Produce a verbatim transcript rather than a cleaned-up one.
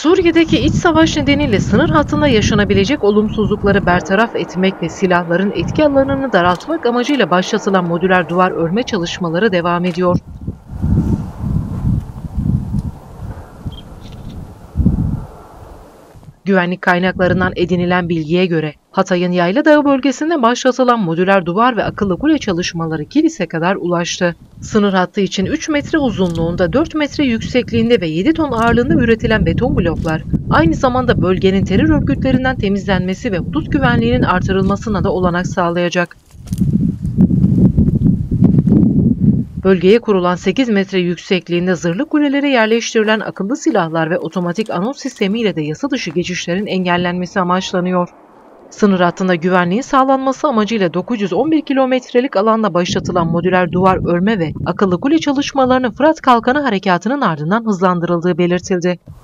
Suriye'deki iç savaş nedeniyle sınır hattında yaşanabilecek olumsuzlukları bertaraf etmek ve silahların etki alanını daraltmak amacıyla başlatılan modüler duvar örme çalışmaları devam ediyor. Güvenlik kaynaklarından edinilen bilgiye göre Hatay'ın Yayladağ bölgesinde başlatılan modüler duvar ve akıllı kule çalışmaları Kilis'e kadar ulaştı. Sınır hattı için üç metre uzunluğunda, dört metre yüksekliğinde ve yedi ton ağırlığında üretilen beton bloklar aynı zamanda bölgenin terör örgütlerinden temizlenmesi ve hudut güvenliğinin artırılmasına da olanak sağlayacak. Bölgeye kurulan sekiz metre yüksekliğinde zırhlı kulelere yerleştirilen akıllı silahlar ve otomatik anons sistemiyle de yasa dışı geçişlerin engellenmesi amaçlanıyor. Sınır hattında güvenliğin sağlanması amacıyla dokuz yüz on bir kilometrelik alanda başlatılan modüler duvar örme ve akıllı kule çalışmalarının Fırat Kalkanı Harekatı'nın ardından hızlandırıldığı belirtildi.